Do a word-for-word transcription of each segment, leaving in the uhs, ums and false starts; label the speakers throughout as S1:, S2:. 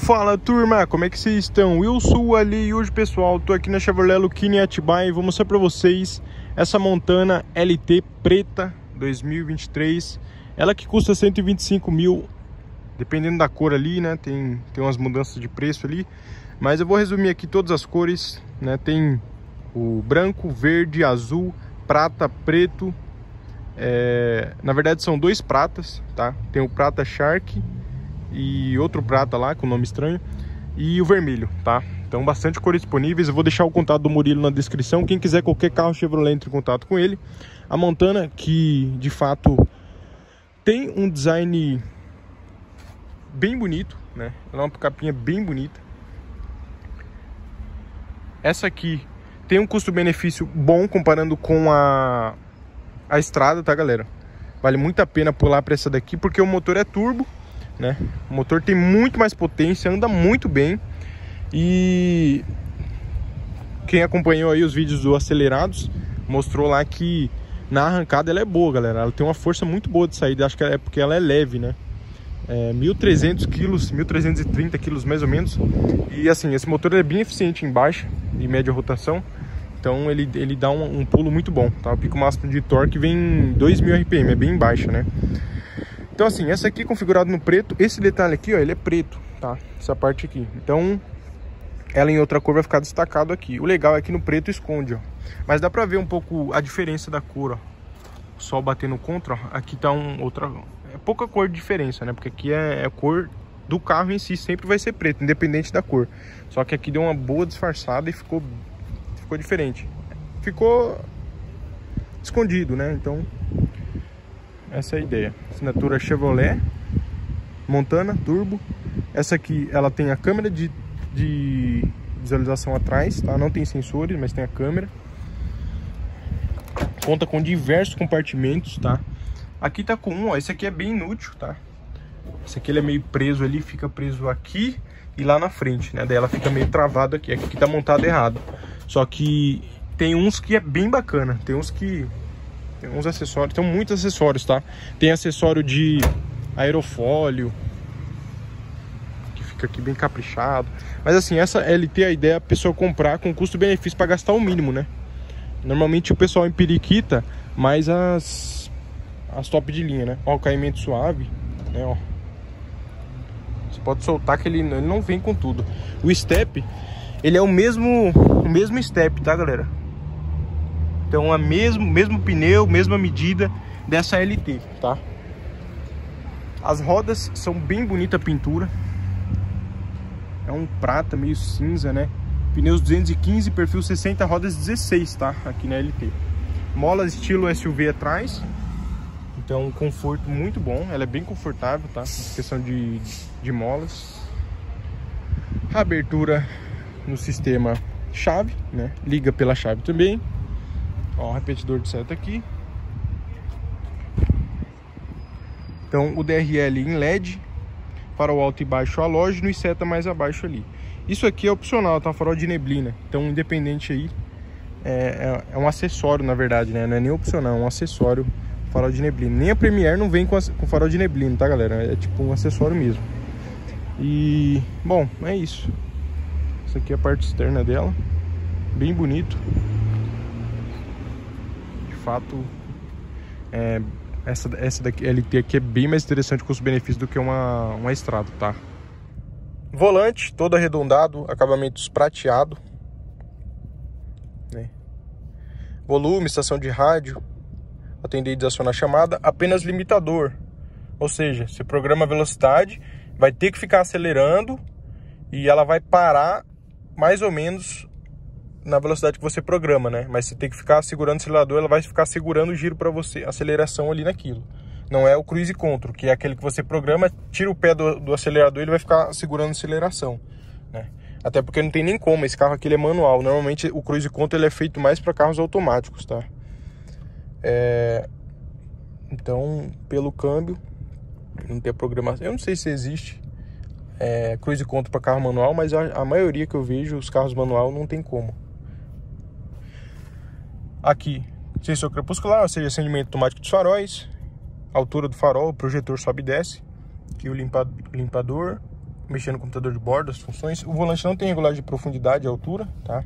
S1: Fala turma, como é que vocês estão? Eu sou o Ali e hoje, pessoal, tô aqui na Chevrolet Lucchini Atibaia e vou mostrar pra vocês essa Montana L T preta dois mil e vinte e três. Ela que custa cento e vinte e cinco mil, dependendo da cor ali, né? Tem, tem umas mudanças de preço ali, mas eu vou resumir aqui todas as cores, né? Tem o branco, verde, azul, prata, preto. É... Na verdade são dois pratas, tá? Tem o prata Shark e outro prata lá com nome estranho e o vermelho, tá? Então bastante cores disponíveis. Eu vou deixar o contato do Murilo na descrição. Quem quiser qualquer carro Chevrolet, entre em contato com ele. A Montana, que de fato tem um design bem bonito, né? Ela é uma capinha bem bonita. Essa aqui tem um custo-benefício bom comparando com a a estrada, tá, galera? Vale muito a pena pular para essa daqui porque o motor é turbo, né? O motor tem muito mais potência, anda muito bem. E quem acompanhou aí os vídeos do Acelerados mostrou lá que na arrancada ela é boa, galera. Ela tem uma força muito boa de saída. Acho que é porque ela é leve, né? É mil e trezentos quilos, mil trezentos e trinta quilos mais ou menos. E assim, esse motor é bem eficiente em baixa e média rotação. Então ele, ele dá um, um pulo muito bom, tá? O pico máximo de torque vem dois mil R P M, é bem baixa, né? Então assim, essa aqui configurada no preto. Esse detalhe aqui, ó, ele é preto, tá? Essa parte aqui. Então ela em outra cor vai ficar destacado aqui. O legal é que no preto esconde, ó. Mas dá pra ver um pouco a diferença da cor, ó. O sol batendo contra, ó. Aqui tá um outra... É pouca cor de diferença, né? Porque aqui é, é a cor do carro em si, sempre vai ser preto, independente da cor. Só que aqui deu uma boa disfarçada e ficou... Ficou diferente. Ficou escondido, né? Então essa é a ideia. Assinatura Chevrolet Montana Turbo. Essa aqui ela tem a câmera de, de visualização atrás, tá? Não tem sensores, mas tem a câmera. Conta com diversos compartimentos, tá? Aqui tá com um, ó. Esse aqui é bem inútil, tá? Esse aqui ele é meio preso ali, fica preso aqui e lá na frente, né? Daí ela fica meio travada aqui. Aqui tá montado errado. Só que tem uns que é bem bacana. Tem uns que... Tem uns acessórios. Tem muitos acessórios, tá? Tem acessório de aerofólio, que fica aqui bem caprichado. Mas assim, essa L T, a ideia é a pessoa comprar com custo-benefício para gastar o mínimo, né? Normalmente o pessoal empiriquita mais as... As top de linha, né? Ó, o caimento suave, né? Ó. Você pode soltar que ele, ele não vem com tudo. O step... Ele é o mesmo, o mesmo step, tá, galera? Então é mesmo, mesmo pneu, mesma medida dessa L T, tá? As rodas são bem bonita a pintura. É um prata meio cinza, né? Pneus duzentos e quinze, perfil sessenta, rodas dezesseis, tá? Aqui na L T. Molas estilo S U V atrás. Então um conforto muito bom. Ela é bem confortável, tá? Questão de, de molas. A abertura no sistema chave, né? Liga pela chave também. Ó, o repetidor de seta aqui. Então o D R L em L E D, farol alto e baixo halógeno e seta mais abaixo ali. Isso aqui é opcional, tá? Farol de neblina. Então independente aí, é, é um acessório na verdade, né? Não é nem opcional, é um acessório, farol de neblina. Nem a Premier não vem com, a, com farol de neblina, tá, galera? É tipo um acessório mesmo. E bom, é isso. Essa aqui é a parte externa dela, bem bonito. De fato, é, essa, essa daqui, L T aqui é bem mais interessante custo-benefício do que uma, uma estrada, tá? Volante todo arredondado, acabamentos prateado, né? Volume, estação de rádio, atender e desacionar a chamada, apenas limitador. Ou seja, você programa a velocidade, vai ter que ficar acelerando e ela vai parar mais ou menos na velocidade que você programa, né? Mas você tem que ficar segurando o acelerador, ela vai ficar segurando o giro para você, aceleração ali naquilo. Não é o cruise control, que é aquele que você programa, tira o pé do, do acelerador e ele vai ficar segurando a aceleração, né? Até porque não tem nem como, esse carro aqui ele é manual. Normalmente o cruise control ele é feito mais para carros automáticos, tá? É... Então, pelo câmbio, não tem a programação. Eu não sei se existe É, cruise control para carro manual, mas a, a maioria que eu vejo, os carros manual, não tem como. Aqui, sensor crepuscular, ou seja, acendimento automático dos faróis, altura do farol, o projetor sobe e desce. Aqui o limpa, limpador, mexendo no computador de bordo, as funções. O volante não tem regulagem de profundidade e altura, tá?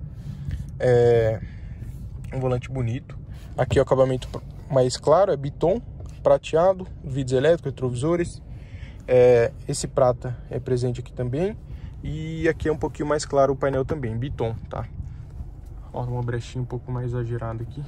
S1: É um volante bonito. Aqui é o acabamento mais claro, é Biton, prateado, vidros elétricos, retrovisores. É, esse prata é presente aqui também. E aqui é um pouquinho mais claro o painel também, Biton, tá? Ó, uma brechinha um pouco mais exagerada aqui.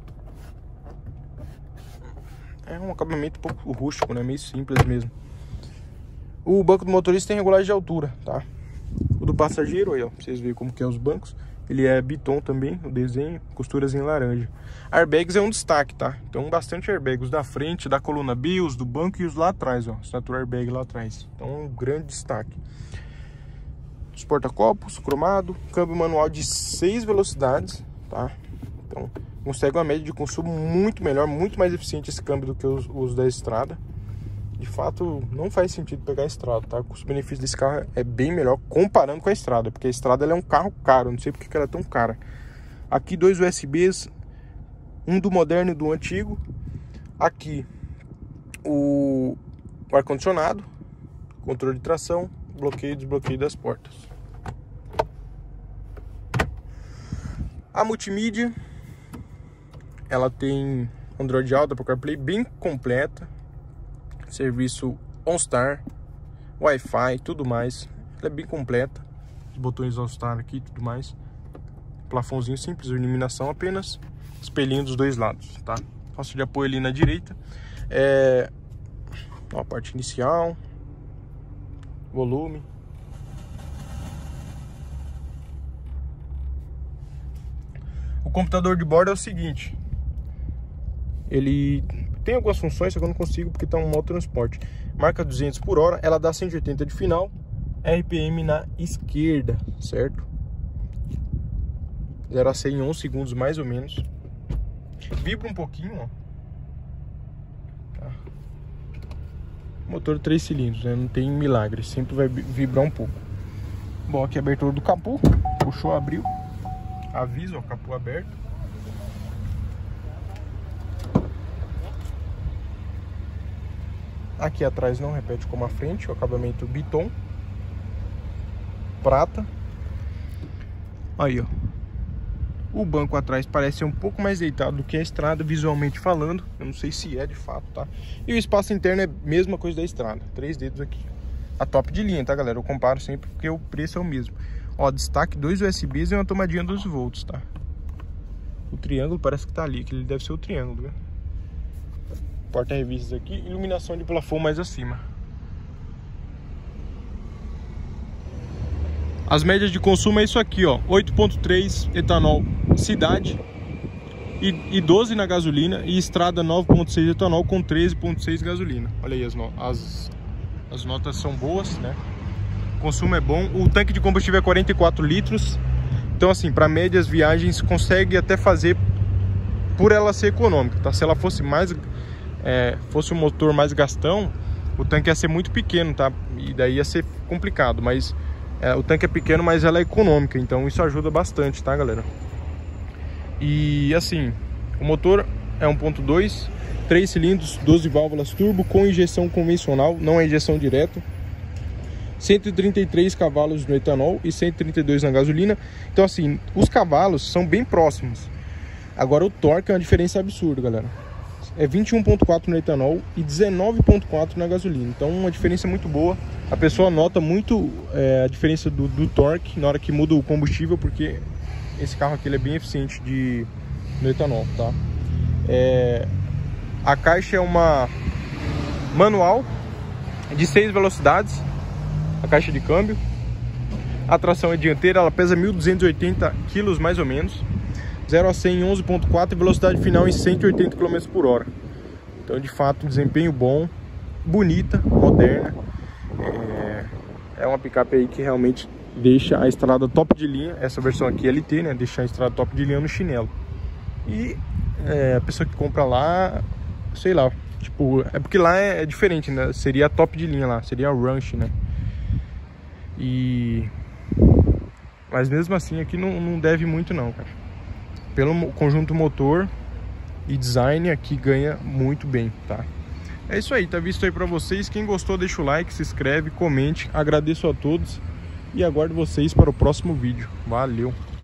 S1: É um acabamento um pouco rústico, né? Meio simples mesmo. O banco do motorista tem regulagem de altura, tá? O do passageiro, aí ó, pra vocês verem como que é os bancos. Ele é Biton também, o desenho, costuras em laranja. Airbags é um destaque, tá? Então bastante airbags, os da frente, da coluna B, os do banco e os lá atrás, ó. Assinatura airbag lá atrás. Então um grande destaque. Os porta-copos, cromado, câmbio manual de seis velocidades, tá? Então consegue uma média de consumo muito melhor, muito mais eficiente esse câmbio do que os, os da estrada. De fato, não faz sentido pegar a estrada, tá? O custo-benefício desse carro é bem melhor comparando com a estrada, porque a estrada ela é um carro caro, não sei porque que ela é tão cara. Aqui dois U S Bs, um do moderno e do antigo. Aqui o, o ar-condicionado, controle de tração, bloqueio e desbloqueio das portas. A multimídia, ela tem Android Auto, Apple CarPlay bem completa. Serviço OnStar, Wi-Fi, tudo mais. Ela é bem completa. Os botões OnStar aqui, tudo mais. Plafãozinho simples, iluminação apenas. Espelhinho dos dois lados, tá? Passo de apoio ali na direita. É... Ó, a parte inicial. Volume. O computador de bordo é o seguinte. Ele... tem algumas funções que eu não consigo porque está um modo transporte. Marca duzentos por hora, ela dá cento e oitenta de final. R P M na esquerda, certo? zero a cem em onze segundos mais ou menos. Vibra um pouquinho, ó. Tá. Motor três cilindros, né? Não tem milagre, sempre vai vibrar um pouco. Bom, aqui a abertura do capô. Puxou, abriu. Aviso, ó, capô aberto. Aqui atrás não repete como a frente, o acabamento Biton, prata. Aí, ó. O banco atrás parece ser um pouco mais deitado do que a estrada, visualmente falando. Eu não sei se é de fato, tá? E o espaço interno é a mesma coisa da estrada. Três dedos aqui. A top de linha, tá, galera? Eu comparo sempre porque o preço é o mesmo. Ó, destaque, dois U S Bs e uma tomadinha doze volts, tá? O triângulo parece que tá ali, que ele deve ser o triângulo, né? Porta-revistas aqui, iluminação de plafond mais acima. As médias de consumo é isso aqui, ó, oito ponto três etanol cidade e, e doze na gasolina, e estrada nove ponto seis etanol com treze ponto seis gasolina. Olha aí, as, no as, as notas são boas, né? O consumo é bom. O tanque de combustível é quarenta e quatro litros. Então assim, para médias viagens consegue até fazer por ela ser econômica, tá? Se ela fosse mais É, fosse um motor mais gastão, o tanque ia ser muito pequeno, tá? E daí ia ser complicado, mas é, o tanque é pequeno, mas ela é econômica, então isso ajuda bastante, tá, galera? E assim, o motor é um ponto dois, três cilindros, doze válvulas turbo com injeção convencional, não é injeção direta. cento e trinta e três cavalos no etanol e cento e trinta e dois na gasolina. Então assim, os cavalos são bem próximos. Agora o torque é uma diferença absurda, galera. É vinte e um ponto quatro no etanol e dezenove ponto quatro na gasolina. Então uma diferença muito boa. A pessoa nota muito é, a diferença do, do torque na hora que muda o combustível, porque esse carro aqui ele é bem eficiente de, no etanol, tá? É, a caixa é uma manual de seis velocidades. A caixa de câmbio. A tração é dianteira, ela pesa mil duzentos e oitenta quilos mais ou menos. zero a cem em onze ponto quatro e velocidade final em cento e oitenta quilômetros por hora. Então de fato um desempenho bom, bonita, moderna. É, é uma picape aí que realmente deixa a estrada top de linha. Essa versão aqui é L T, né? Deixa a estrada top de linha no chinelo. E é, a pessoa que compra lá, sei lá, tipo, é porque lá é, é diferente, né? Seria a top de linha lá, seria a Ranch, né? E... mas mesmo assim aqui não, não deve muito não, cara. Pelo conjunto motor e design aqui ganha muito bem, tá? É isso aí, tá visto aí pra vocês. Quem gostou, deixa o like, se inscreve, comente. Agradeço a todos e aguardo vocês para o próximo vídeo. Valeu!